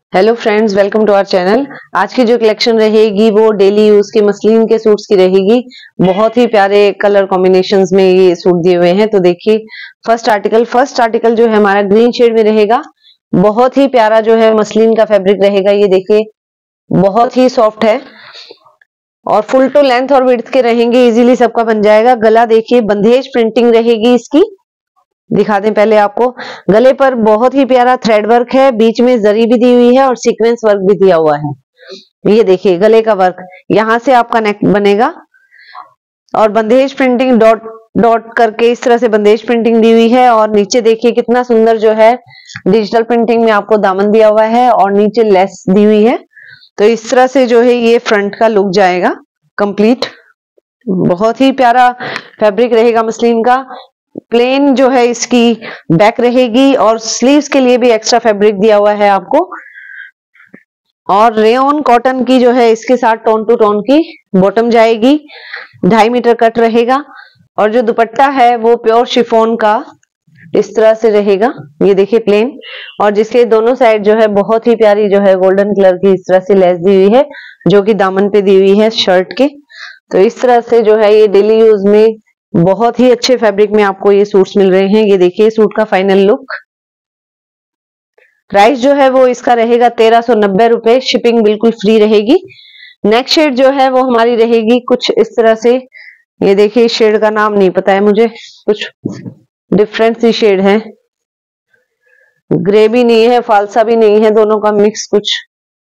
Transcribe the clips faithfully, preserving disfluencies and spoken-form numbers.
Hello friends, welcome to our channel. आज की जो कलेक्शन रहेगी वो डेली यूज के मसलिन के सूट्स की रहेगी। बहुत ही प्यारे कलर कॉम्बिनेशंस में ये सूट दिए हुए हैं। तो देखिए फर्स्ट आर्टिकल फर्स्ट आर्टिकल जो है हमारा ग्रीन शेड में रहेगा। बहुत ही प्यारा जो है मसलिन का फैब्रिक रहेगा। ये देखिए बहुत ही सॉफ्ट है और फुल टू लेंथ और विड्थ के रहेंगे, इजीली सबका बन जाएगा। गला देखिए बंदेज प्रिंटिंग रहेगी इसकी, दिखा दें पहले आपको। गले पर बहुत ही प्यारा थ्रेड वर्क है, बीच में जरी भी दी हुई है और सीक्वेंस वर्क भी दिया हुआ है। ये देखिए गले का वर्क, यहां से आपका नेक बनेगा और बंदेज प्रिंटिंग डॉट डॉट करके इस तरह से बंदेज प्रिंटिंग दी हुई है। और नीचे देखिए कितना सुंदर जो है डिजिटल प्रिंटिंग में आपको दामन दिया हुआ है और नीचे लेस दी हुई है। तो इस तरह से जो है ये फ्रंट का लुक जाएगा कंप्लीट। बहुत ही प्यारा फैब्रिक रहेगा मसलिन का। प्लेन जो है इसकी बैक रहेगी और स्लीव्स के लिए भी एक्स्ट्रा फैब्रिक दिया हुआ है आपको। और रेयन कॉटन की जो है इसके साथ टोन टू टोन की बॉटम जाएगी। ढाई मीटर कट रहेगा और जो दुपट्टा है वो प्योर शिफॉन का इस तरह से रहेगा। ये देखिए प्लेन, और जिसके दोनों साइड जो है बहुत ही प्यारी जो है गोल्डन कलर की इस तरह से लेस दी हुई है, जो कि दामन पे दी हुई है शर्ट के। तो इस तरह से जो है ये डेली यूज में बहुत ही अच्छे फैब्रिक में आपको ये सूट्स मिल रहे हैं। ये देखिए सूट का फाइनल लुक। प्राइस जो है वो इसका रहेगा तेरह सौ नब्बे रुपए, शिपिंग बिल्कुल फ्री रहेगी। नेक्स्ट शेड जो है वो हमारी रहेगी कुछ इस तरह से। ये देखिए शेड का नाम नहीं पता है मुझे, कुछ डिफरेंट सी शेड है, ग्रे भी नहीं है फालसा भी नहीं है, दोनों का मिक्स कुछ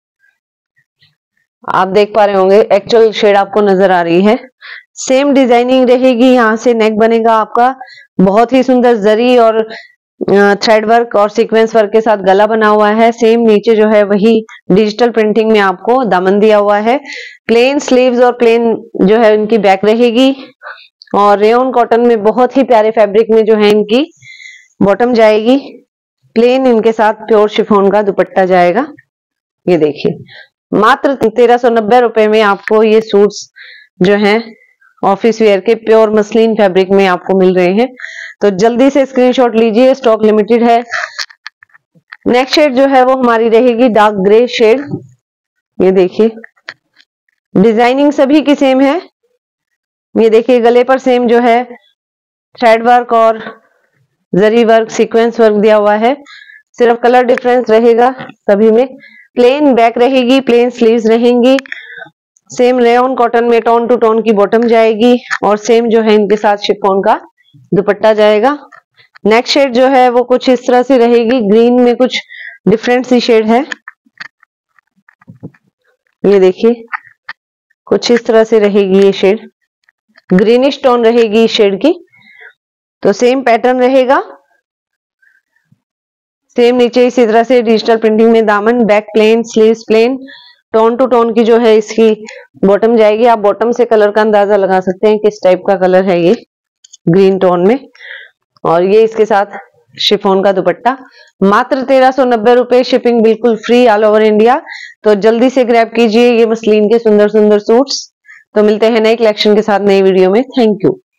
आप देख पा रहे होंगे। एक्चुअल शेड आपको नजर आ रही है। सेम डिजाइनिंग रहेगी, यहाँ से नेक बनेगा आपका। बहुत ही सुंदर जरी और थ्रेड वर्क और सीक्वेंस वर्क के साथ गला बना हुआ है। सेम नीचे जो है वही डिजिटल प्रिंटिंग में आपको दामन दिया हुआ है। प्लेन स्लीव्स और प्लेन जो है इनकी बैक रहेगी और रेयन कॉटन में बहुत ही प्यारे फैब्रिक में जो है इनकी बॉटम जाएगी। प्लेन इनके साथ प्योर शिफॉन का दुपट्टा जाएगा। ये देखिए मात्र तेरह सौ नब्बे रुपए में आपको ये सूट्स जो हैं ऑफिस वेयर के प्योर मसलिन फैब्रिक में आपको मिल रहे हैं। तो जल्दी से स्क्रीनशॉट लीजिए, स्टॉक लिमिटेड है। नेक्स्ट शेड जो है वो हमारी रहेगी डार्क ग्रे शेड। ये देखिए डिजाइनिंग सभी की सेम है। ये देखिए गले पर सेम जो है थ्रेड वर्क और जरी वर्क सीक्वेंस वर्क दिया हुआ है, सिर्फ कलर डिफरेंस रहेगा सभी में। प्लेन बैक रहेगी, प्लेन स्लीव्स रहेंगी। सेम रेयन कॉटन में टोन टू टोन की बॉटम जाएगी और सेम जो है इनके साथ शिफॉन का दुपट्टा जाएगा। नेक्स्ट शेड जो है वो कुछ इस तरह से रहेगी, ग्रीन में कुछ डिफरेंट सी शेड है। ये देखिए कुछ इस तरह से रहेगी ये शेड, ग्रीनिश टोन रहेगी इस शेड की। तो सेम पैटर्न रहेगा, सेम नीचे इसी तरह से डिजिटल प्रिंटिंग में दामन, back plain, sleeves plain, tone to tone की जो है इसकी बॉटम जाएगी। आप बॉटम से कलर का अंदाजा लगा सकते हैं किस टाइप का कलर है ये, ग्रीन टोन में। और ये इसके साथ शिफॉन का दुपट्टा। मात्र तेरह सौ नब्बे रुपए, शिपिंग बिल्कुल फ्री ऑल ओवर इंडिया। तो जल्दी से ग्रैब कीजिए ये मसलिन के सुंदर सुंदर सूट्स। तो मिलते हैं नई कलेक्शन के साथ नई वीडियो में। Thank you.